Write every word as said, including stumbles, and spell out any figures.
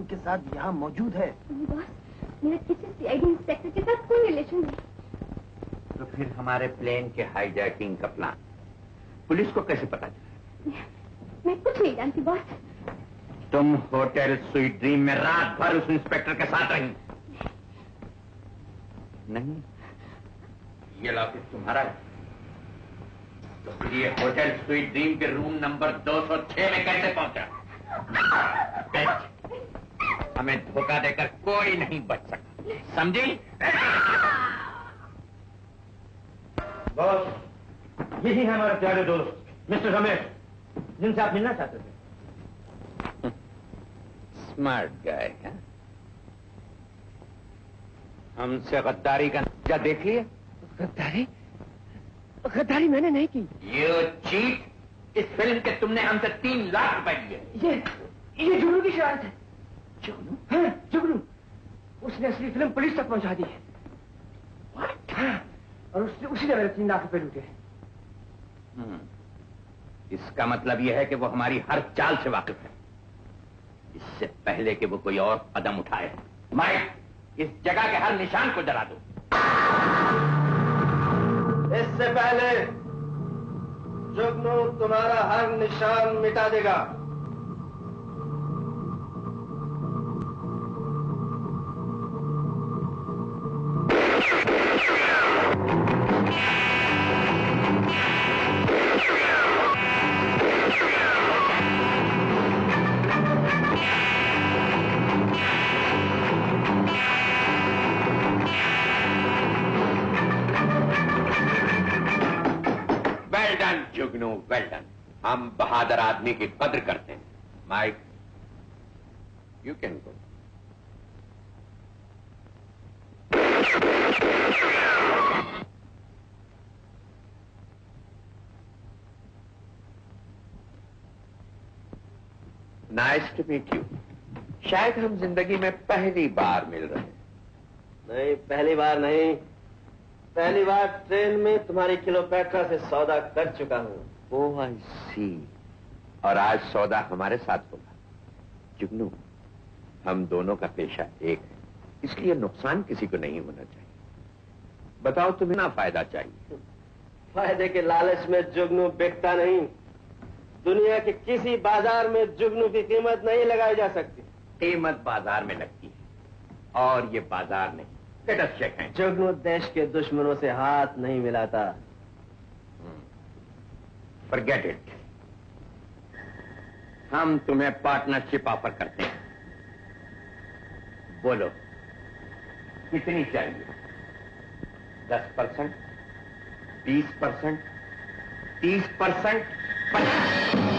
के साथ यहाँ मौजूद है। बॉस, मेरा किसी सीआईडी इंस्पेक्टर के साथ कोई रिलेशन नहीं। तो फिर हमारे प्लेन के हाईजैकिंग का प्लान पुलिस को कैसे पता चला? मैं कुछ नहीं जानती बॉस। तुम होटल स्वीट ड्रीम में रात भर उस इंस्पेक्टर के साथ रही? नहीं, ये लॉकेट तुम्हारा है। तो फिर ये होटल स्वीट ड्रीम के रूम नंबर दो सौ छह में कैसे पहुंचा? हमें धोखा देकर कोई नहीं बच सकता, समझी? बॉस, यही है हमारे प्यारे दोस्त मिस्टर रमेश, जिनसे आप मिलना चाहते थे। स्मार्ट गाय है। हमसे गद्दारी का नतीजा देख लिया। गद्दारी? गद्दारी मैंने नहीं की। You cheat! इस फिल्म के तुमने हमसे तीन लाख रुपए लिए। ये ये जुगनू की शरारत है। जुगनू? हाँ, जुगनू। उसने असली फिल्म पुलिस तक पहुंचा दी है। What? हाँ, और उसने उसी ने मेरे तीन लाख रुपए लूटे। हम्म, इसका मतलब यह है कि वो हमारी हर चाल से वाकिफ है, इससे पहले कि वो कोई और कदम उठाए। माइक, इस जगह के हर निशान को जला दो। इससे पहले जुगनू तुम्हारा हर निशान मिटा देगा। जुगनू, वेल डन। हम बहादुर आदमी की कद्र करते हैं। Mike, you can go. Nice to meet you. शायद हम जिंदगी में पहली बार मिल रहे हैं। नहीं, पहली बार नहीं, पहली बार ट्रेन में तुम्हारी क्लियोपेट्रा से सौदा कर चुका हूं। ओह आई सी। और आज सौदा हमारे साथ होगा। जुगनू, हम दोनों का पेशा एक है, इसलिए नुकसान किसी को नहीं होना चाहिए। बताओ तुम्हें ना फायदा चाहिए? फायदे के लालच में जुगनू बिकता नहीं। दुनिया के किसी बाजार में जुगनू की कीमत नहीं लगाई जा सकती। कीमत बाजार में लगती है और ये बाजार नहीं। है। जुगनू देश के दुश्मनों से हाथ नहीं मिलाता। Forget it. हम तुम्हें पार्टनरशिप ऑफर करते हैं। बोलो कितनी चाहिए? दस परसेंट, बीस परसेंट, तीस परसेंट, पचास?